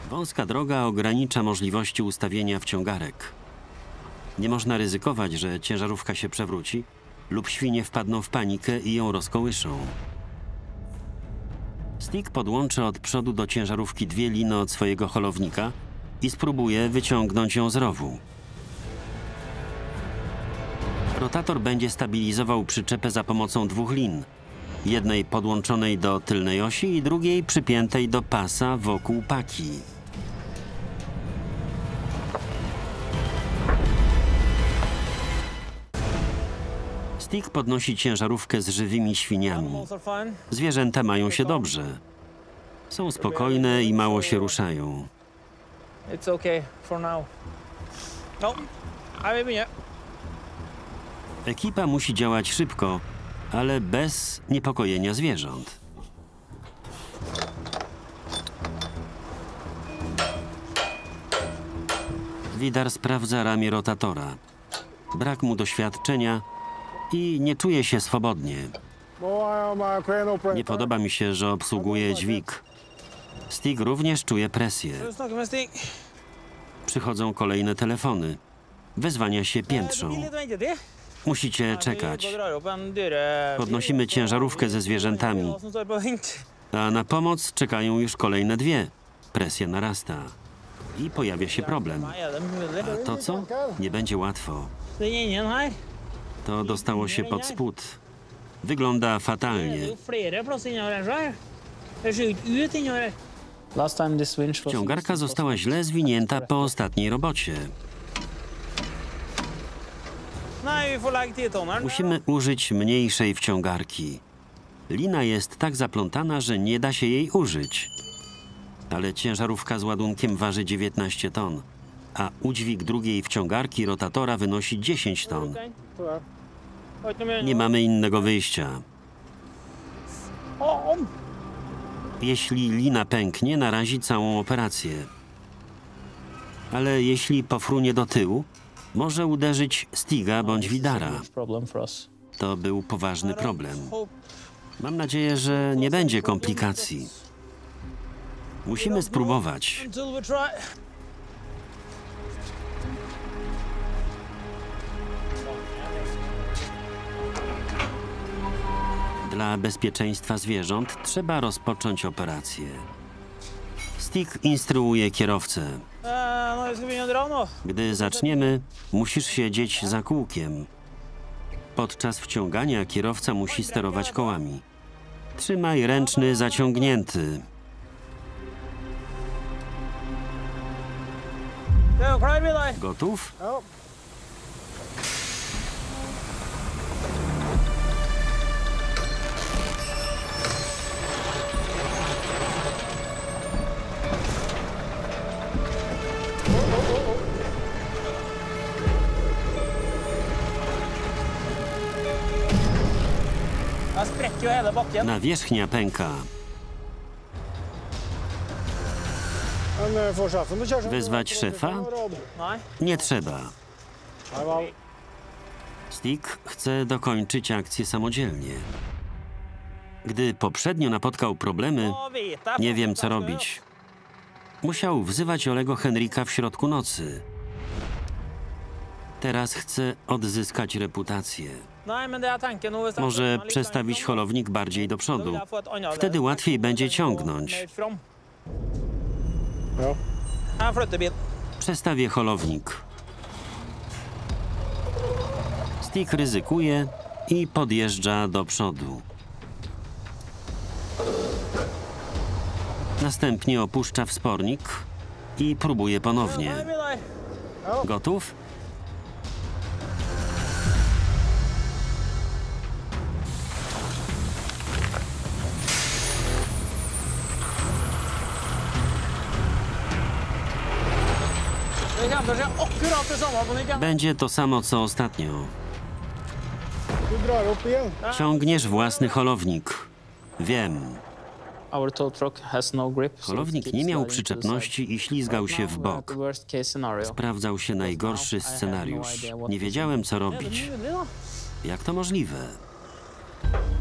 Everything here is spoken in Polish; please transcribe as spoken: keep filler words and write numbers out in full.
Wąska droga ogranicza możliwości ustawienia wciągarek. Nie można ryzykować, że ciężarówka się przewróci lub świnie wpadną w panikę i ją rozkołyszą. Stick podłączy od przodu do ciężarówki dwie liny od swojego holownika i spróbuje wyciągnąć ją z rowu. Rotator będzie stabilizował przyczepę za pomocą dwóch lin. Jednej podłączonej do tylnej osi i drugiej przypiętej do pasa wokół paki. Stick podnosi ciężarówkę z żywymi świniami. Zwierzęta mają się dobrze. Są spokojne i mało się ruszają. Ekipa musi działać szybko, ale bez niepokojenia zwierząt. Vidar sprawdza ramię rotatora. Brak mu doświadczenia i nie czuje się swobodnie. Nie podoba mi się, że obsługuje dźwig. Stick również czuje presję. Przychodzą kolejne telefony. Wezwania się piętrzą. Musicie czekać. Podnosimy ciężarówkę ze zwierzętami. A na pomoc czekają już kolejne dwie. Presja narasta. I pojawia się problem. A to co? Nie będzie łatwo. To dostało się pod spód. Wygląda fatalnie. Wciągarka została źle zwinięta po ostatniej robocie. Musimy użyć mniejszej wciągarki. Lina jest tak zaplątana, że nie da się jej użyć. Ale ciężarówka z ładunkiem waży dziewiętnaście ton, a udźwig drugiej wciągarki rotatora wynosi dziesięć ton. Nie mamy innego wyjścia. Jeśli lina pęknie, narazi całą operację. Ale jeśli pofrunie do tyłu, może uderzyć Stigga bądź Vidara. To był poważny problem. Mam nadzieję, że nie będzie komplikacji. Musimy spróbować. Dla bezpieczeństwa zwierząt trzeba rozpocząć operację. Stick instruuje kierowcę. Gdy zaczniemy, musisz siedzieć za kółkiem. Podczas wciągania kierowca musi sterować kołami. Trzymaj ręczny zaciągnięty. Gotów? Nawierzchnia pęka. Wezwać szefa? Nie trzeba. Stick chce dokończyć akcję samodzielnie. Gdy poprzednio napotkał problemy, nie wiem co robić. Musiał wzywać Olego Henryka w środku nocy. Teraz chce odzyskać reputację. Może przestawić holownik bardziej do przodu. Wtedy łatwiej będzie ciągnąć. Przestawię holownik. Stick ryzykuje i podjeżdża do przodu. Następnie opuszcza wspornik i próbuje ponownie. Gotów? Będzie to samo, co ostatnio. Ciągniesz własny holownik. Wiem. Holownik nie miał przyczepności i ślizgał się w bok. Sprawdzał się najgorszy scenariusz. Nie wiedziałem, co robić. Jak to możliwe?